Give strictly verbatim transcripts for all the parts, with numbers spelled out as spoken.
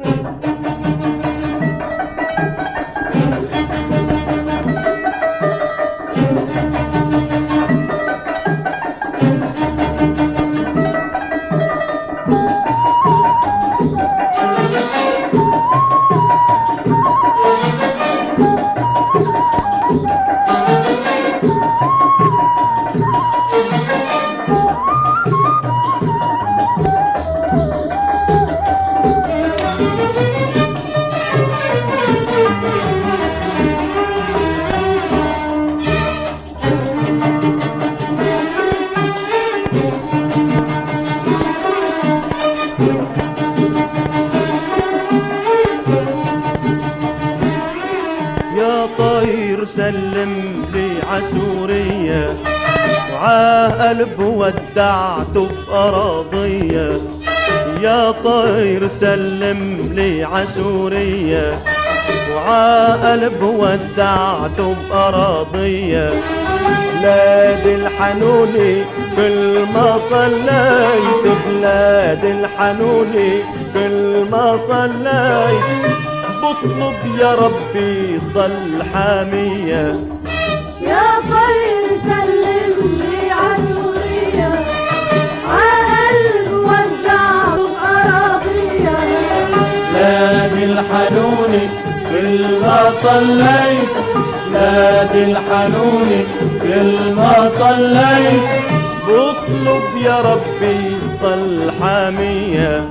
سلم لي عسورية وعقلب ودعته بأراضية. يا طير سلم لي عسورية وعقلب ودعته بأراضية. بلاد الحنوني كل ما صليت، بلاد الحنوني كل ما صليت، بطلب يا ربي ضل حامية. يا طير سلم لي عسورية عقلب ودعته بأراضية. بلاد الحنوني كل ما صليت، بلاد الحنوني كل ما صليت، بطلب يا ربي ضل حامية.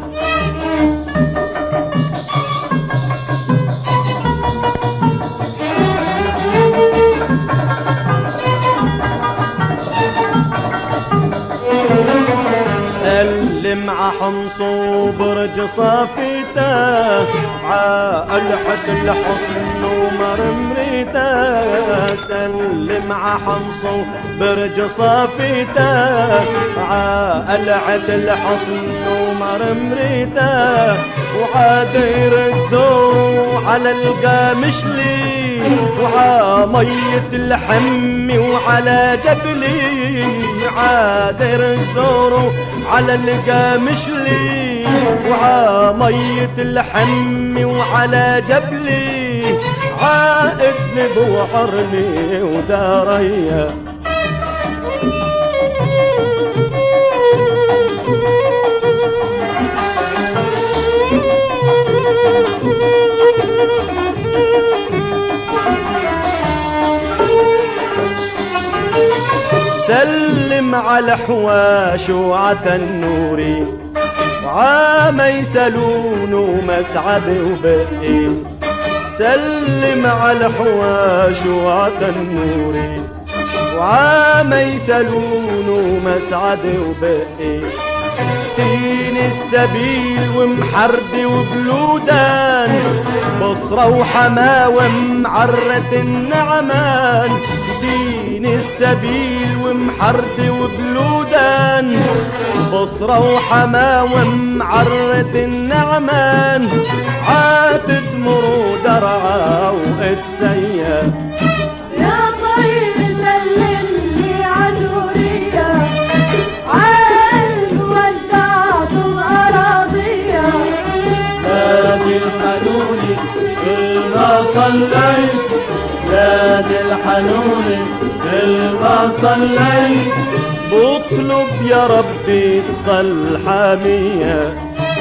سلم ع حمص وبرج صافيته، عقلحة الحصن ومرمريته. سلم ع حمص وبرج صافيته، عقلحة الحصن ومرمريته. وعادير الزور على القامشلي، وعا مية الحمي وعلى جبلي. عادير الزور على القامشلي، وعا مية الحمي وعلى جبلي. عائدني بوعرني وداريا. سلم على حواش وعتنوري وعاميسلون ومسعد وبقي. سلم على حواش وعتنوري وعاميسلون ومسعد وبقي. دين السبيل ومحردي وبلودان، بصرة وحماوة معرة النعمان. دين السبيل ومحردي وبلودان، بصرة وحماوة معرة النعمان. عاتد مرو درعا واتسيا. يا طير سلم لي عسورية عقلب ودعته بأراضية. بلاد الحنوني كل ما صليت، بلاد الحنوني كل ما صليت، بطلب يا ربي تضل حامية.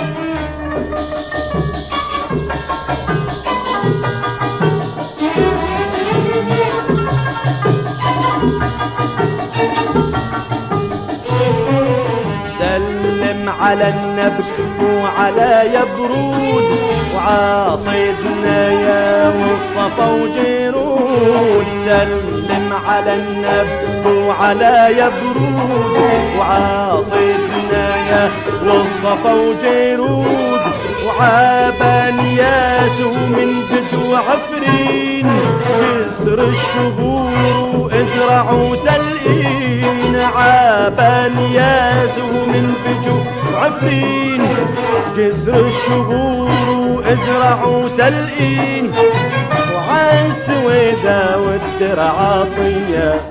سلم على النبك وعلى يبرود، وعاصيدنا يا والصفا وجيرود. سلم على النبك وعلى يبرود، وعاصيدنا يا والصفا وجيرود. وعابان ياس ومن بجو عفرين، يسر الشهور وازرعوا سلقين. عابان ياس ومن بجو عفرين، جسر الشهور وازرعوا سلقين. وعن سويدا والدرع عطية.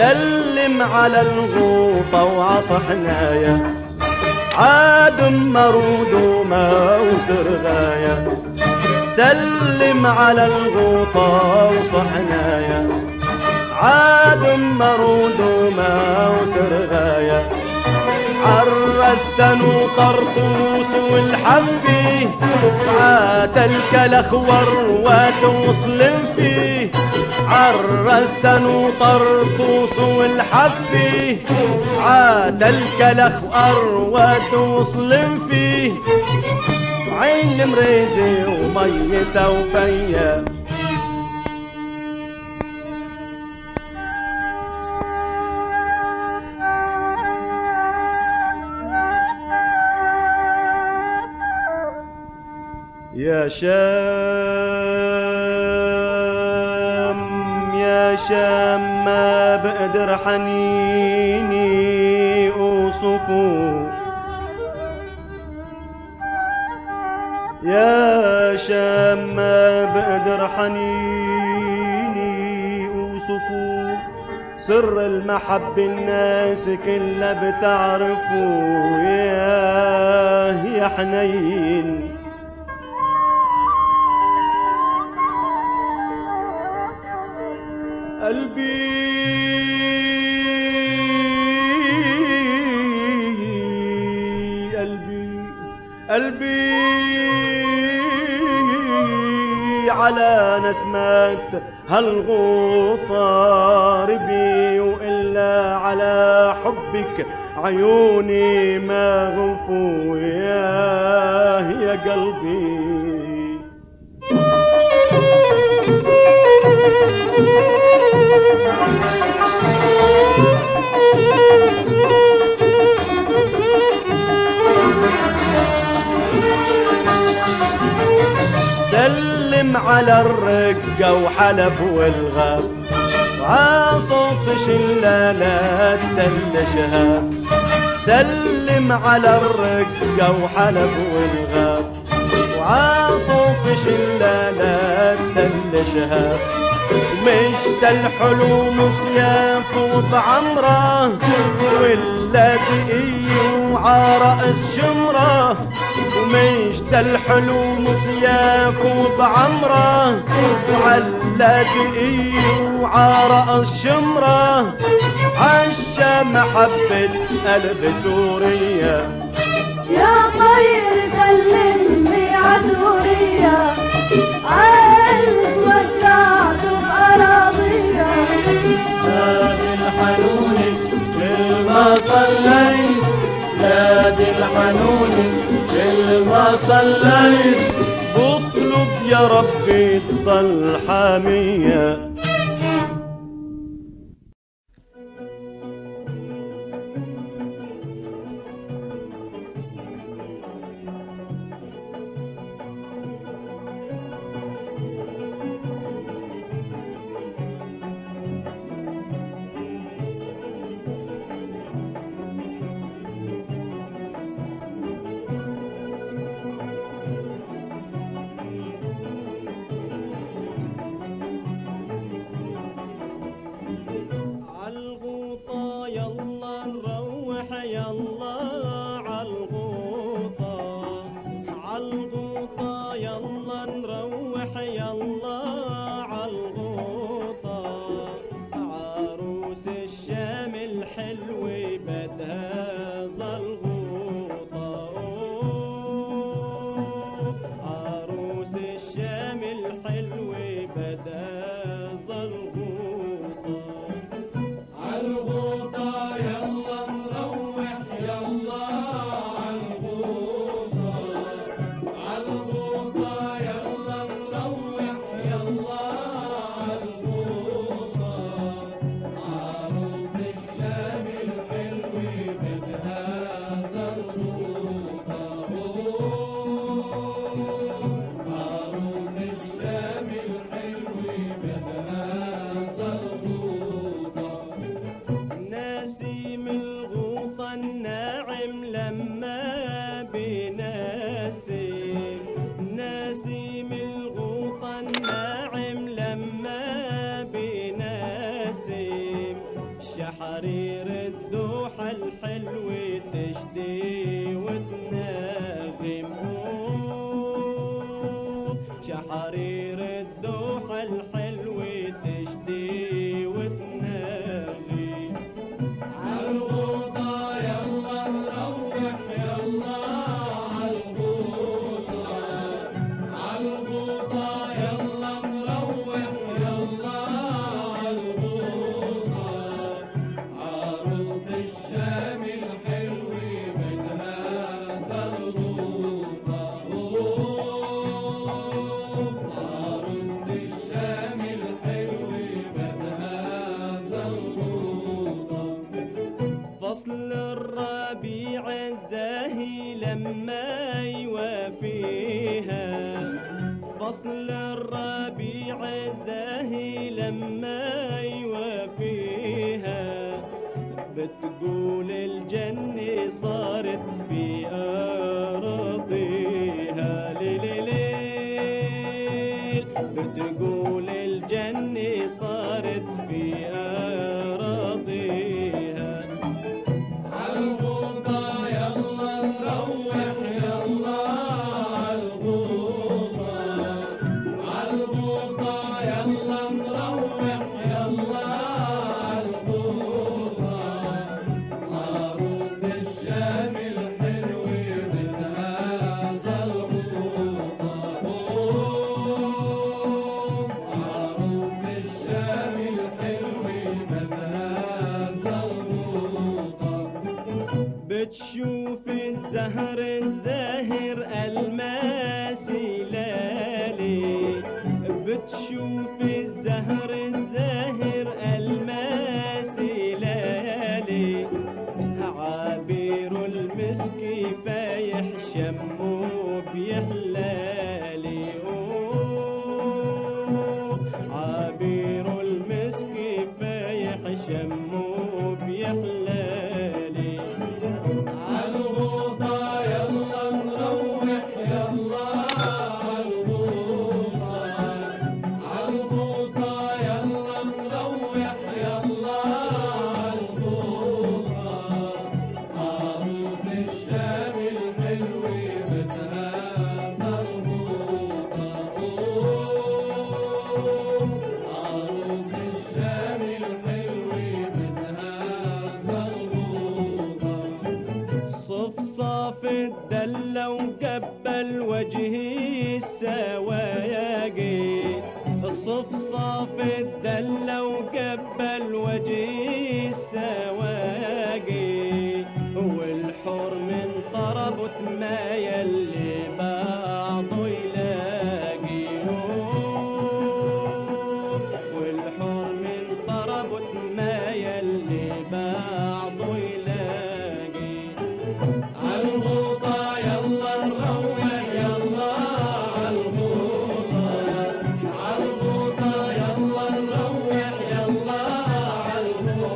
سلم على الغوطة وعصا حناية عاد مرود وما وسر غاية سلم على الغوطة وصحنايا عاد مرود وما وسر غاية عرستن وطرطوس والحبي عاد الكلخ وروات وصلم فيه عرستن وطرطوس والحبي عاد الكلخ وروات وصلم فيه عين مريزي وميته وفيا يا شام يا شام ما بقدر حنيني اوصفه يا شام ما بقدر حنيني اوصفه سر المحبة الناس كلها بتعرفه يا يا حنين قلبي قلبي قلبي على نسمات هالغوطة ربي وإلا على حبك عيوني ما غفوا يا يا قلبي سلم على الرقة وحلب والغاب عصوت شلالات تلشها سلم على الرقة وحلب والغاب وعصوت شلالات تلشها مشت الحلوم صياف وطعمره ولا دقيق وعرق شمره ومشت الحلوم صياف وطعمره وعلى دقيق وعرق الشمره عشا محبة قلب سوريا يا طير سلمني عسورية عالم ودعت بأراضية نادي الحنون كل ما صليت نادي الحنون كل ما صليت بطلب يا ربي تضل حامية عالحلو تشتي وتناغي. عالغوطة يلا نروح يلا عالغوطة، عالغوطة يلا نروح يلا عالغوطة، عروسة الشام الحلوة بدها زلغوطة، عروسة الشام الحلوة بدها زلغوطة. فصل الربيع الزاهي لما يوافيها، فصل الربيع الزاهي لما يوافيها، بتقول الجنة صارت في أراضيها. ليل ليل بتقول الجنة صارت في أراضيها. عالغوطة يلا نروح يلا عالغوطة، عالغوطة يلا نروح يلا عالغوطة، عروس الشام الحلوة بدها زلغوطة، عروس الشام الحلوة بدها زلغوطة. بتشوف الزهر الزاهر الماسي لالي، بتشوف الزهر الزاهر الماسي لالي، عابر المسك فايح شمه بيحلالي. عابر المسك فايح شمه بيحلالي. عالغوطة يلا نروح يلا عالغوطة، عالغوطة يلا نروح يلا عالغوطة، عروس الشام الحلوة بدها زلغوطة، عروس الشام الحلوة بدها زلغوطة. صفصاف الدلة وقبل وجهي السواقي، الصفصاف الدلة وقبل وجهي السواقي، والحور من طربت ما يلي بعضه يلاقي، والحور من طربت ما يلي بعضه يلاقي. عالغوطة يلا نروح يلا عالغوطة، عالغوطة يلا نروح يلا عالغوطة،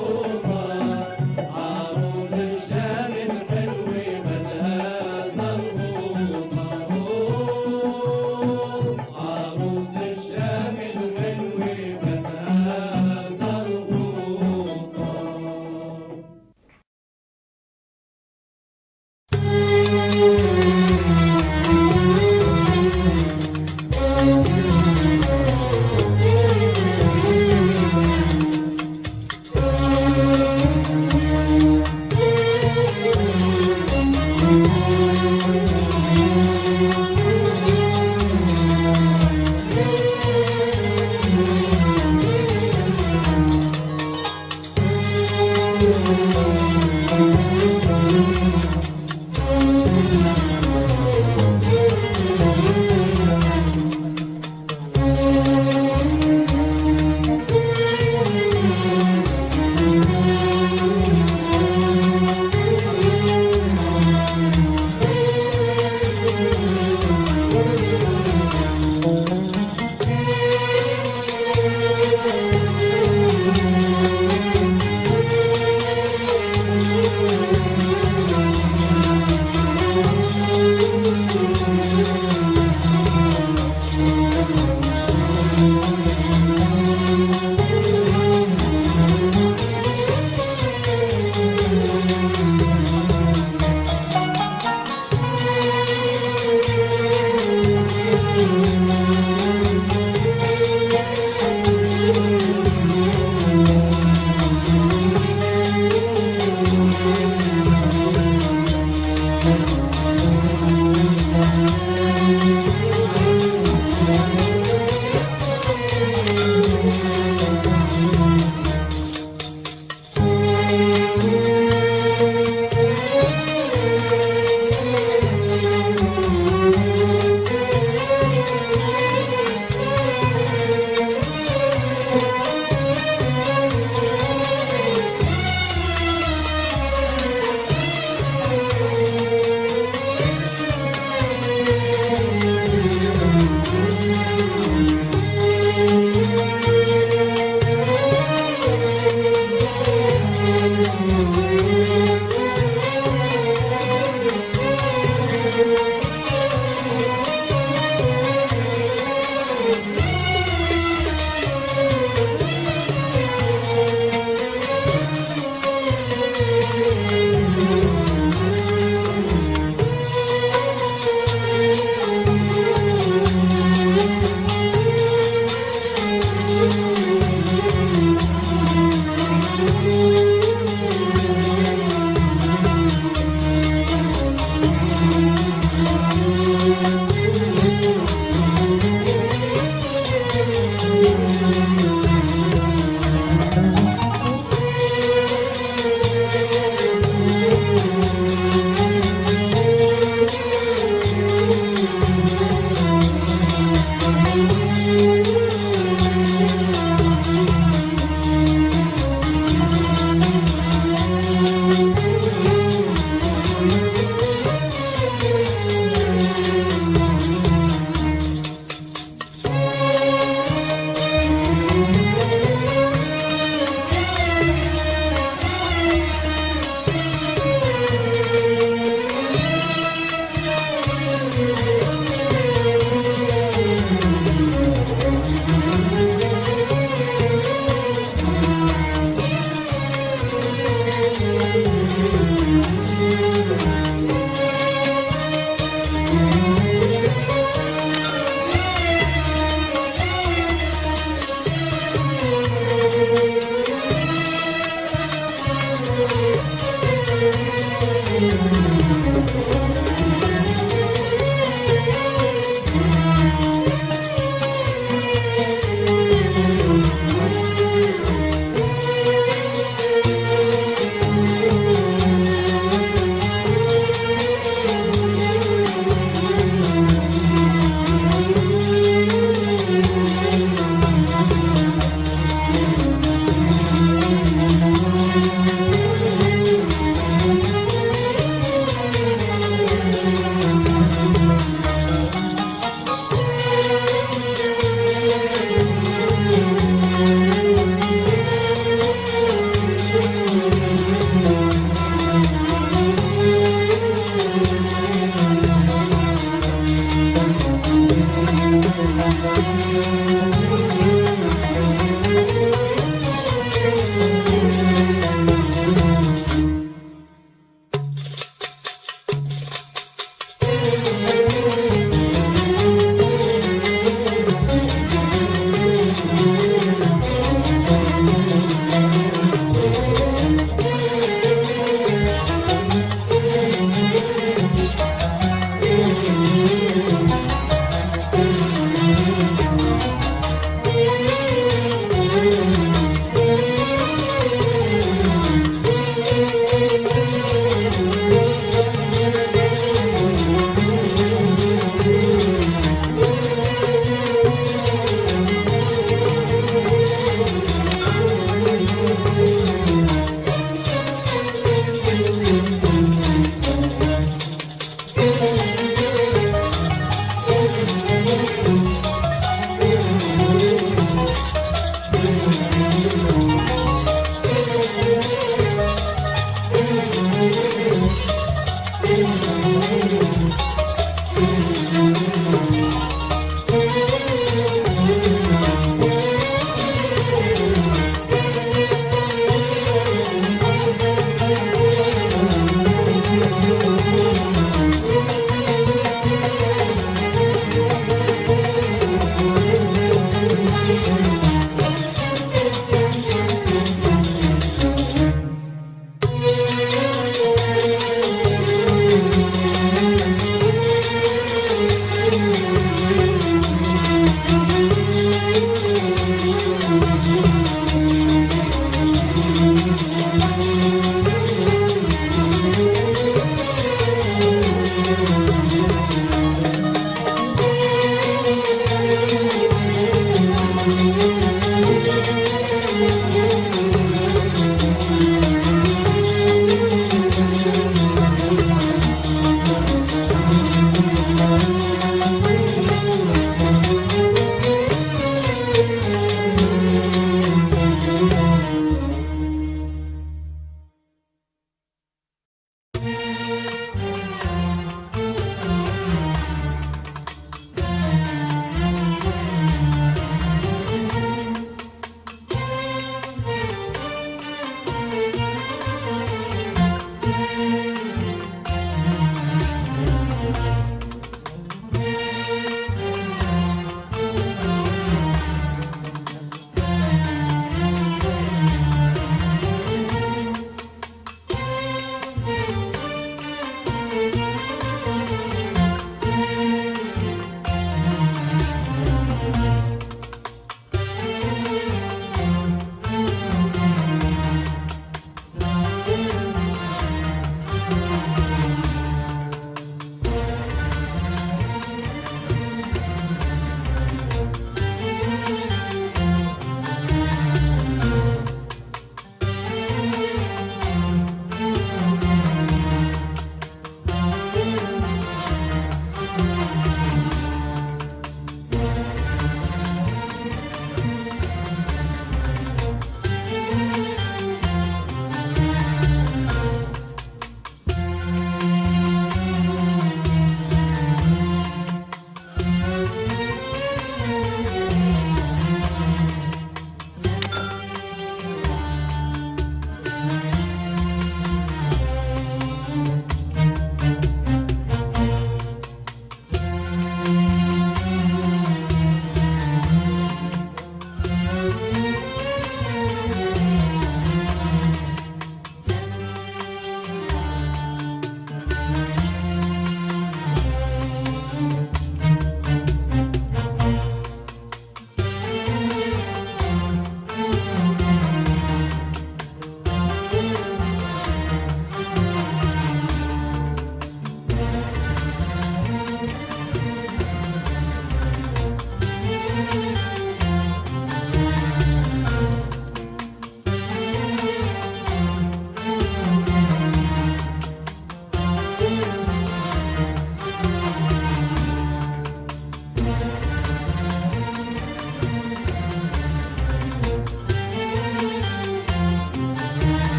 يا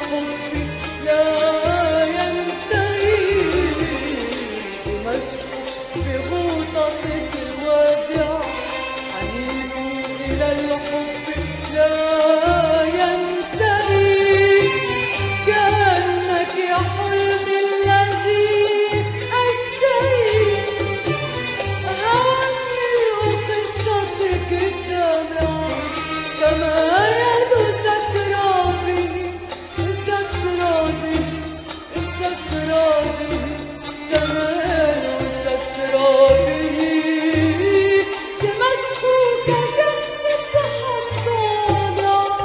الحب لا ينتهي دمشق بغوطتك الوادعة حنين إلى الحب لا ينتهي كأنك حلمي الذي أشتهي هنئ قصتك الدامعة تمايل سكرابي سكرابي سكرابي تمايل سكرابي دمشق كشمس تحطانا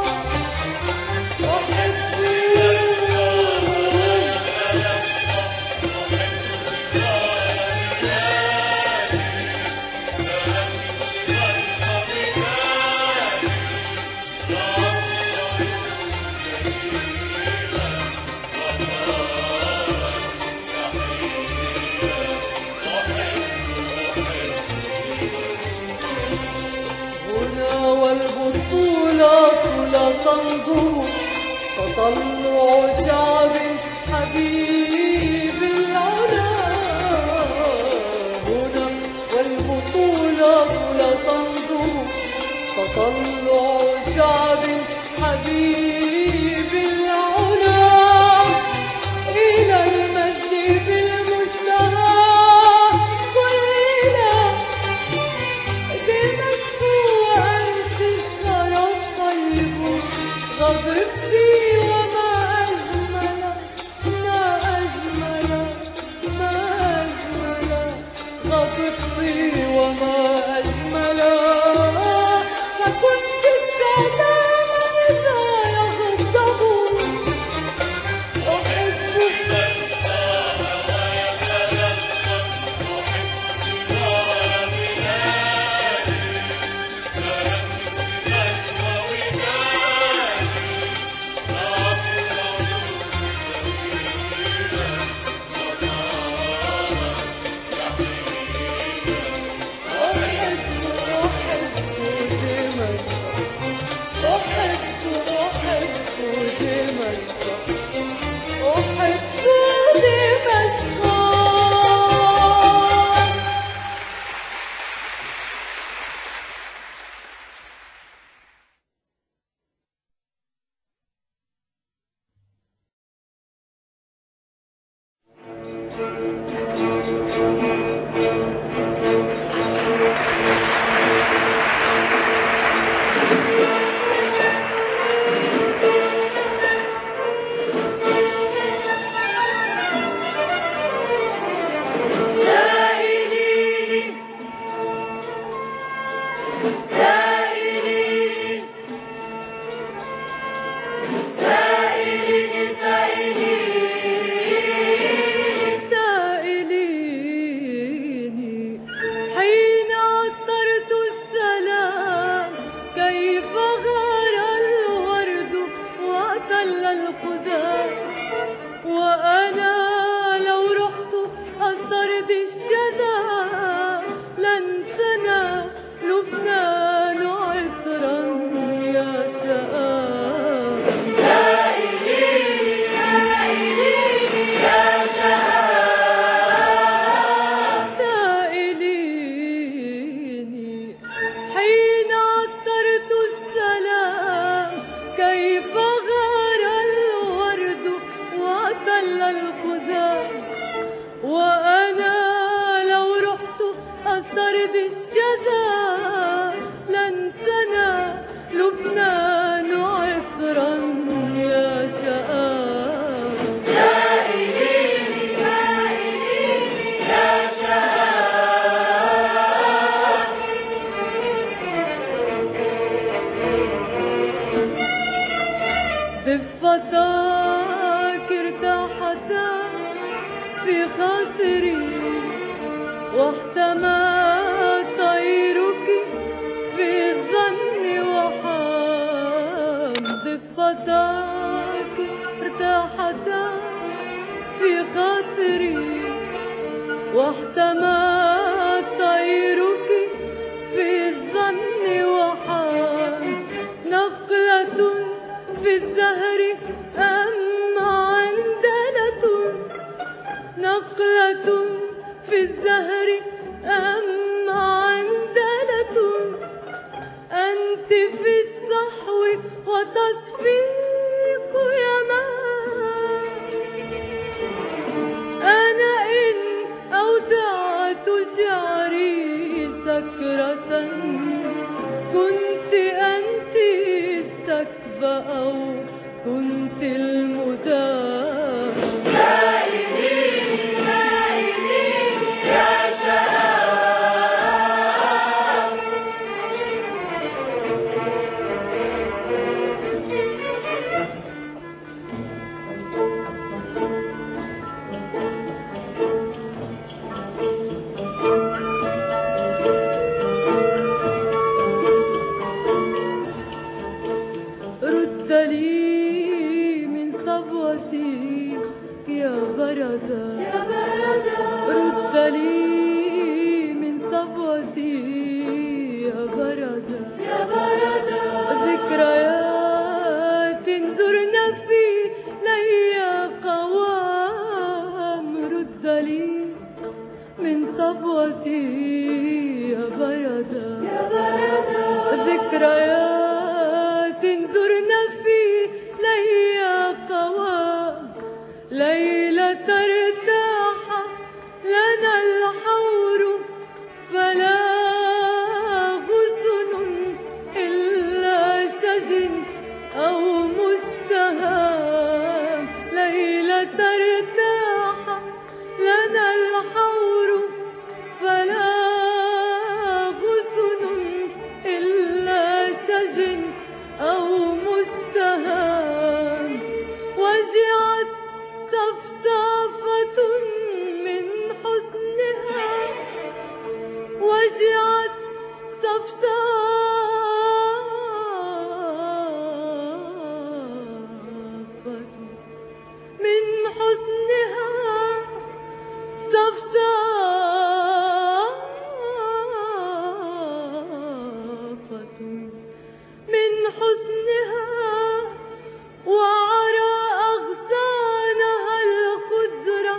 هنا والبطولات لا تنظر تطلع شعب حبيب العلا هنا والبطولات لا تنظر تطلع شعب حبيب العلا إلى المجد بالمشتهى كلنا دمشق وأنت الثرى الطيب غضبتي وما أجمل ما أجمل ما أجمل غضبتي وما أجمل فكنت السلام إذا يغضب أحبك ضفتك ارتاحتا في خاطري واحتمى طيرك في الظن وحام ضفتك ارتاحتا في خاطري واحتمى طيرك في الظن وحام نقلة في الزهر أم في الزهر أم عندلة، أنت في الصحو وتصفيق يمان. أنا إن أودعت شعري سكرة، كنت أنت السكب أو كنت المدام. سائلي سائلي يا شباب، رد لي من صبوتي يا بردا، يا بردا رد لي من صبوتي يا بردا، يا بردا ذكريات زرنا في لي قوام. رد لي من صبوتي يا بردا، يا بردا ذكريات زرنا في لي قوام. ليلة ارتاح لنا الحور، فلا غصن إلا شجن أو مستهام. ليلة ارتاح لنا الحور، فلا غصن إلا شجن أو مستهام. وجعت صفصافة من حسنها، وجعت صفصافة من حسنها، صفصافة من حسنها. وعرى أغصانها الخضرة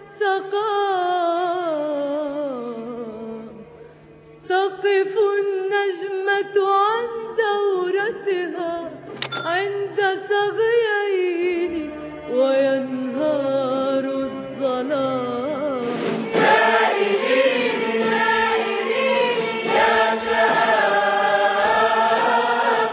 سقام. تقف النجمة عن دورتها عند ثغيين وينهار الظلام. سائلي سائلي يا شباب،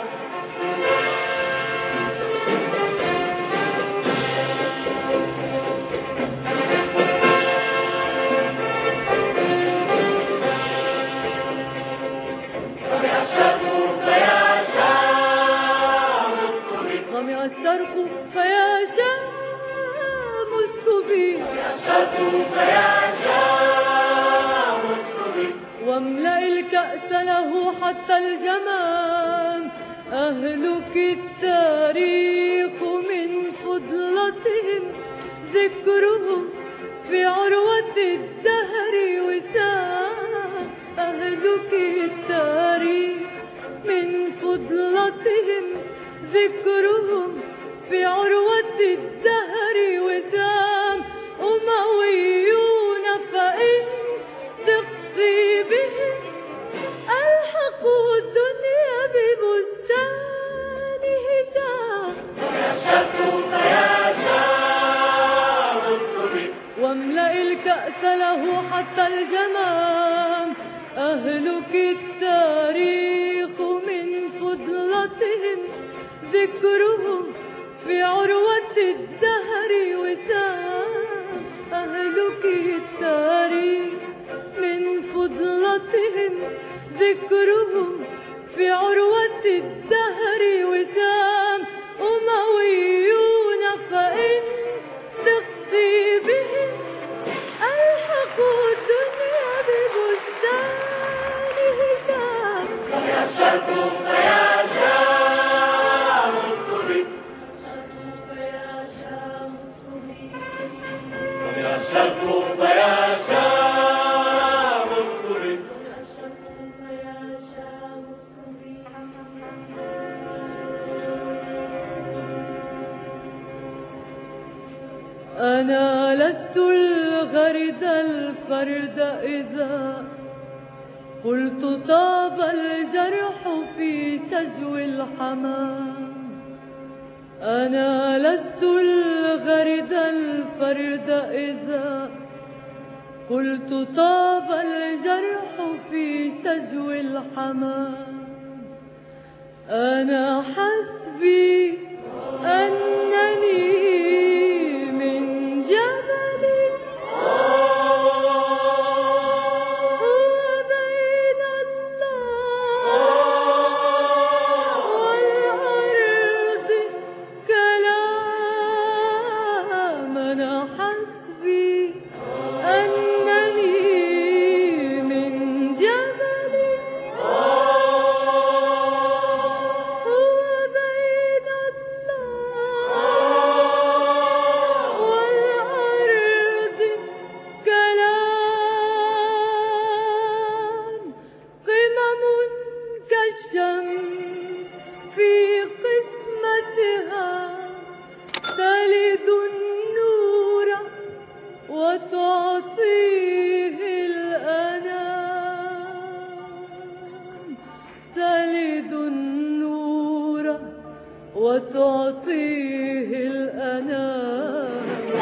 طلع الشرق فيا شام اسكبي، ظمئ الشرق فيا شام اسكبي، الشرق فيا شام اسكبي، واملأ الكأس له حتى الجمام. أهلك التاريخ من فضلتهم، ذكرهم في عروة الدهر وسام. أهلك التاريخ من فضلتهم، ذكرهم في عروة الدهر وسام. أمويون فإن تقضي بهم، ألحقوا الدنيا ببستان هشام. الشرق فيا شام اسكبي، واملأ الكأس له حتى الجمام. أهلك التاريخ من فضلتهم، ذكرهم في عروة الدهر وسام. أهلك التاريخ من فضلتهم، ذكرهم في عروة الدهر وسام. أمويون فإن تقضي بهم، ألحقوا الدنيا ببستان هشام. طلع الشرق فيا شام اسكبي، فيا شام اسكبي، طلع الشرق فيا شام اسكبي، فيا شام اسكبي. أنا لست الغرد الفرد إذا قلت طاب الجرح في شجو الحمام. أنا لست الغرد الفرد إذا قلت طاب الجرح في شجو الحمام. أنا حسبي أنني من جبل هو بين الله والأرض كلام. أنا حسبي أنني من جبل هو بين الله والأرض كلام. قمم كالشمس في قسمتها تلد النور وتعطيه الأنام. تلد النور وتعطيه الأنام.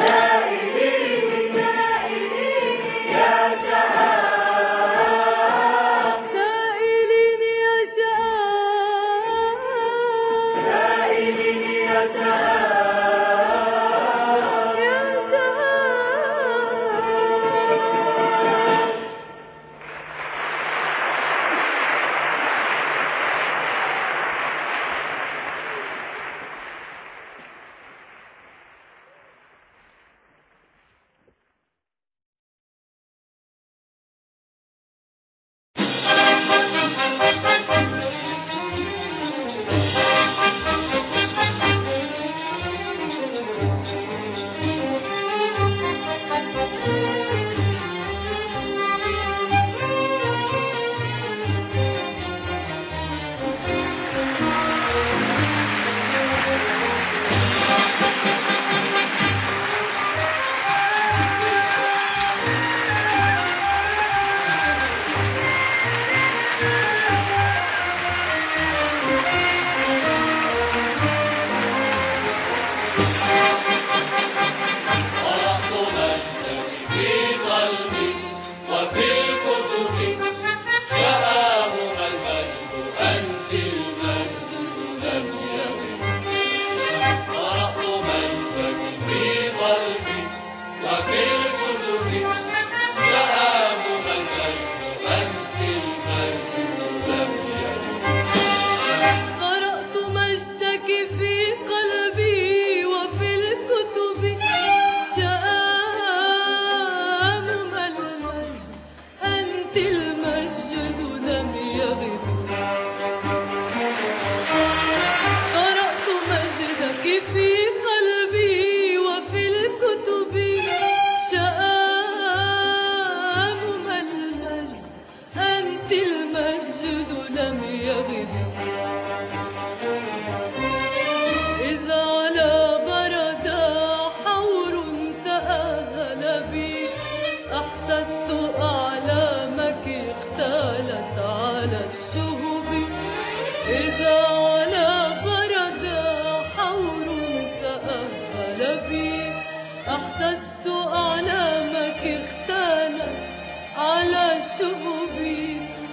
سائلين يا شهاب سائلين يا شهاب يا شهاب. أحسست أعلامك اختالت على شهبي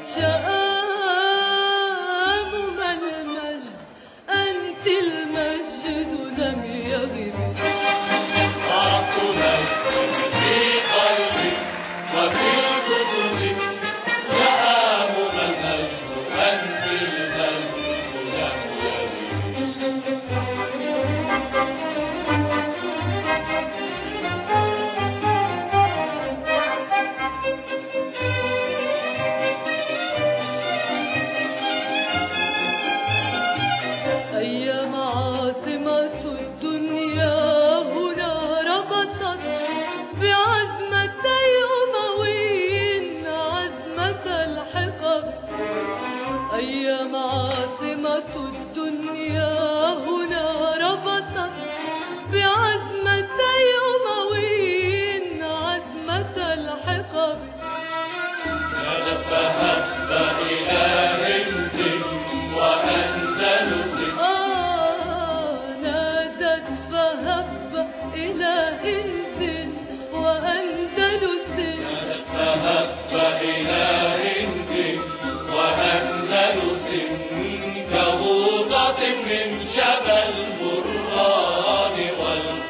شآم المجد أنت المجد لم يغب. ضعت مجدك في قلبي وفي الكتب شآم المجد أنت المجد لم يغب.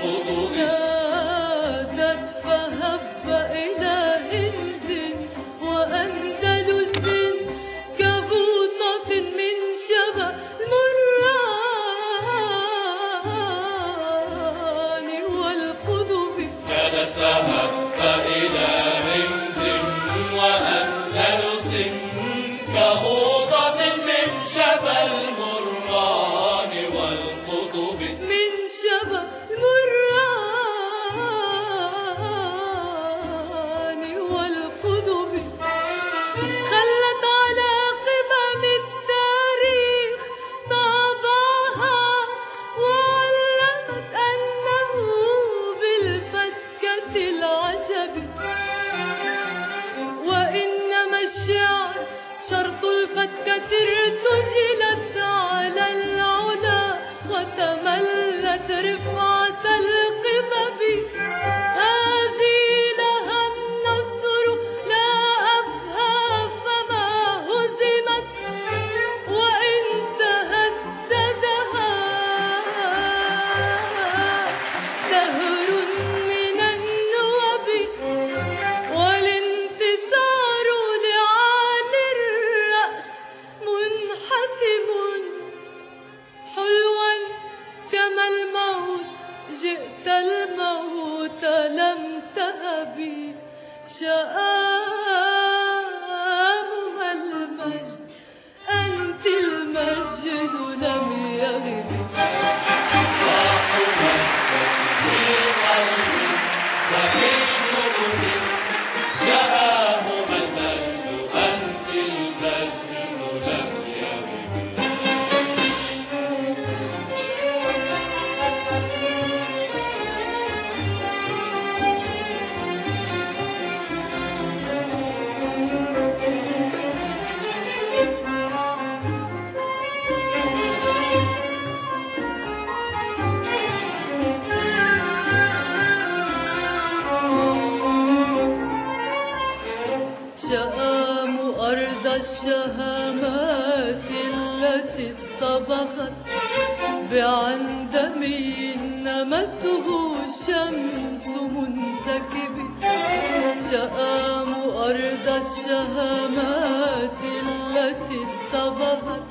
والقطب نادت فهب إلى هند وأندلس كغوطة من شبه المران والقطب كانت تهب إلى هند وأندلس كغوطة من شبه المران والقطب من شبه المران والقطب خلت على قمم التاريخ طابعها وعلمت أنه بالفتكة العجب وإنما الشعر شرط الفتكة ارتجلت على العلا وتملت رفعة القبب هذه لها النصر لا أبهى فما هزمت وإن تهددها دهر من النوب والانتصار لعالي الرأس منحتم حلوا كما الموت جئت الموت لم تهبي شآم المجد أنت المجد لم يغب وفي القلب جاءهم المجد أنت المجد لم يغب شآم أرض الشهامات التي اصطبغت بعندمي نمته الشمس منسكب شآم أرض الشهامات التي اصطبغت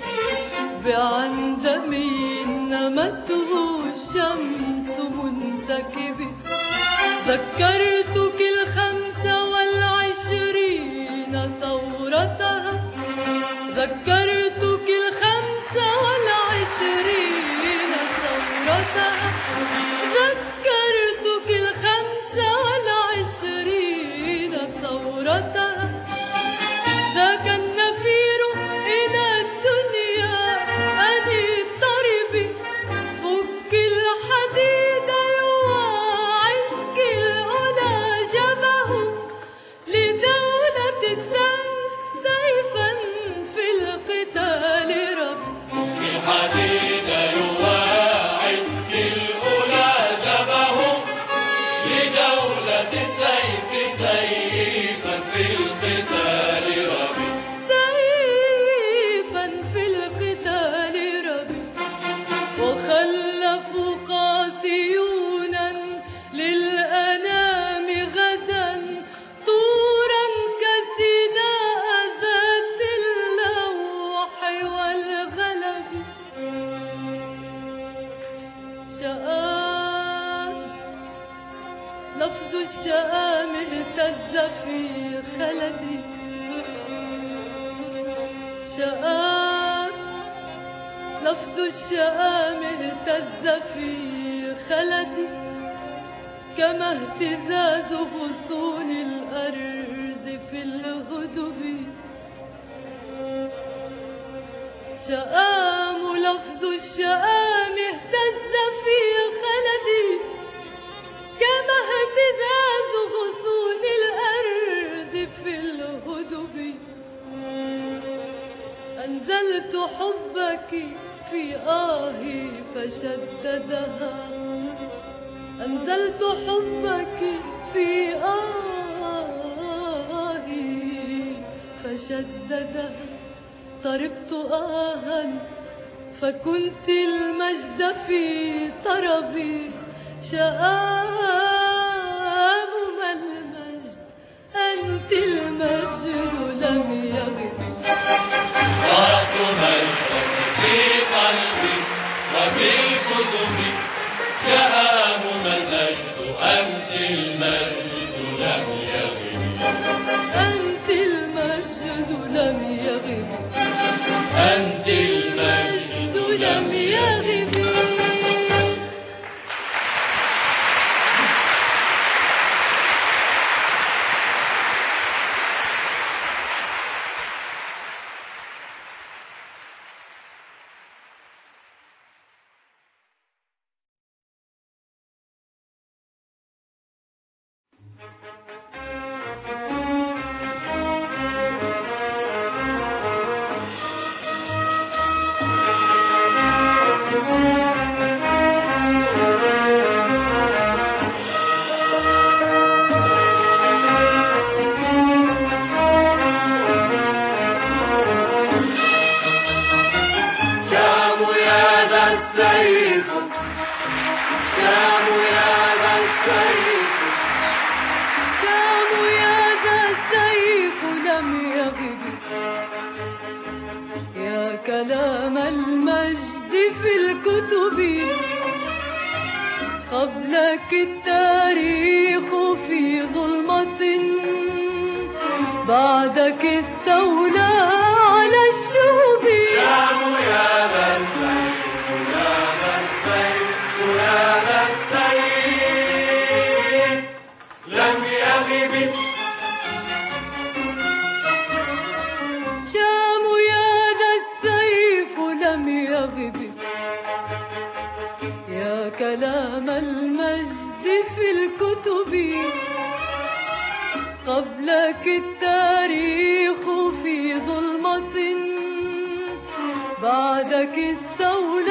بعندمي نمته الشمس منسكب ذكرتك الخمس والعشرين ثورتها ذكرتك الخمس والعشرين ثورتها ذكرتك الخمس والعشرين ثورتها ذاك النفير إلى الدنيا أن اضطربي فك الحديد يواعدك الهدى جبه لدولة السيف سيفا في القتال رب الحديد يواعدك الأولى جبه لدولة السيف سيفا في القتال ربي سيفا في القتال رب وخلفوا قاسيونا للأنام غدا طورا كسداء ذات اللوح والغلب شآم لفظ الشآم اهتز في خلدي شآم لفظ الشآم اهتز في خلدي كما اهتزاز غصون الأرز في الهدب شآم لفظ الشآم اهتز في خلدي كما اهتزاز غصون الأرز في الهدب أنزلت حبك في آهي فشددها أنزلت حبك في آهي فشددها طربت آها فكنت المجد في طربي شآم المجد أنت المجد لم يغب. قرأت مجدك في قلبي وفي الكتب شآمنا المجد أنت المجد لم يغب. أنت المجد لم يغب. أنت المجد لم يغب. كلام المجد في الكتب قبلك التاريخ في ظلمة بعدك استولى على الشهب. شام يا ذا السيف يا ذا السيف يا ذا السيف لم يغب. شام يا ذا السيف لم يغب. يا كلام المجد في الكتب قبلك التاريخ في ظلمة بعدك استولى